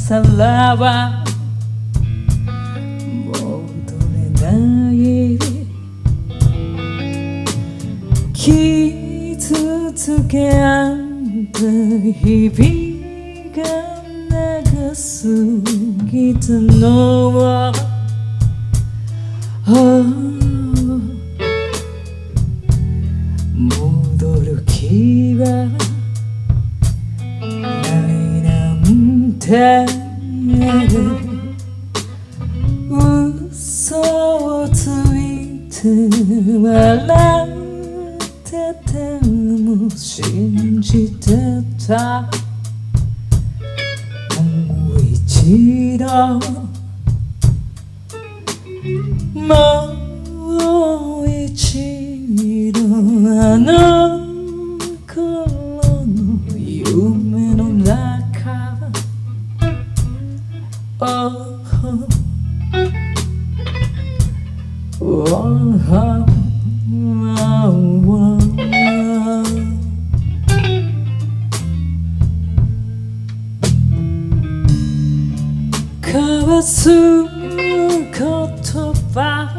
살아와戻れない傷つけ合った日々が長すぎたのは戻る気はないなんて嘘をついて笑ってても信じてたもう一度もう一度あの頃の夢の中交わす言葉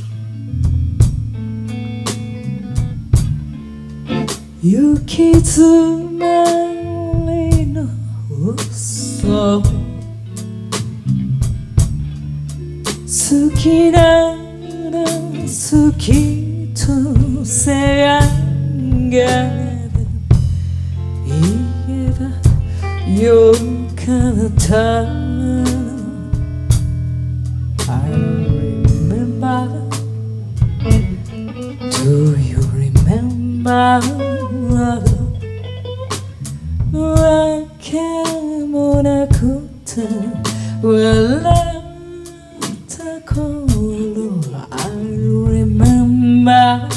行き詰まりの嘘好きなら好きとせやんが言えばよかったI remember Do you remember わけもなくて笑った頃 I remember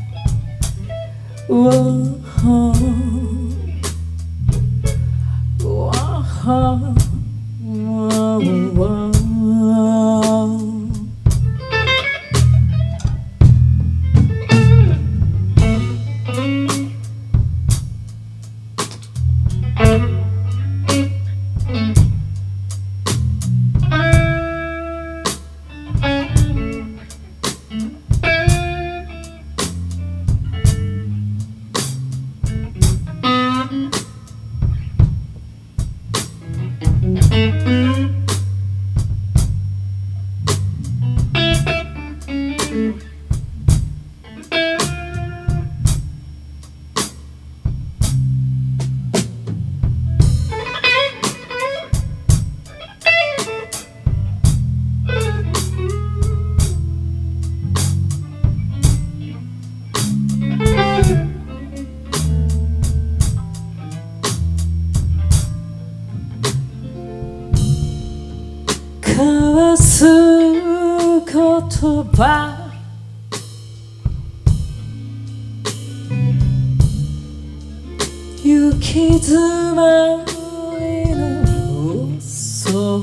交わす言葉行き詰まりの嘘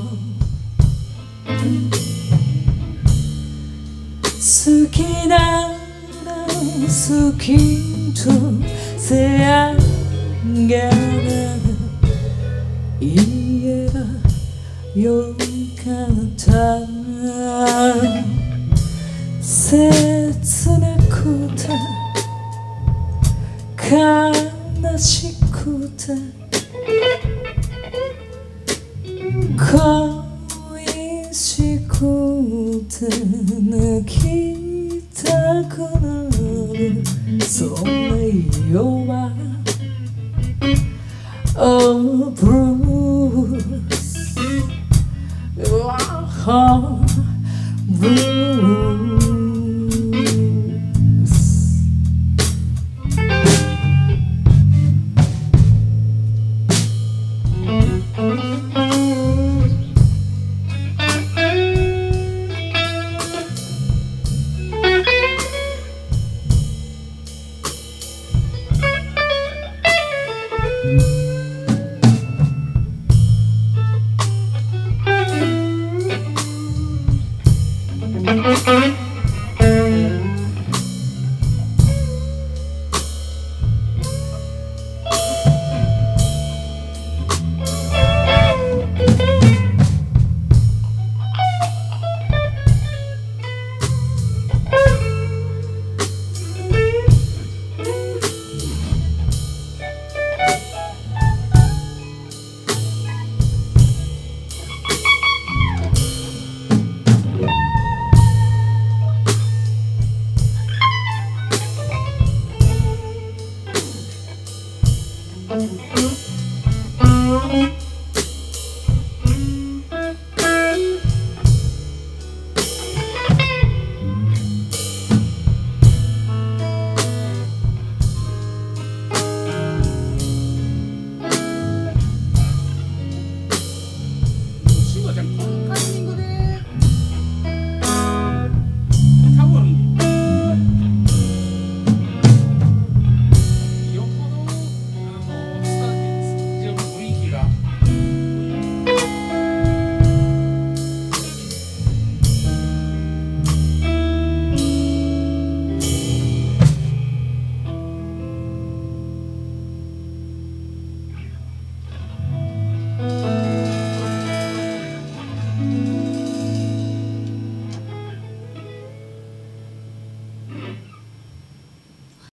好きなら好きとせやんが言えばよかった切なくて悲しくて恋しくて泣きたくなるそれよはOh Bruce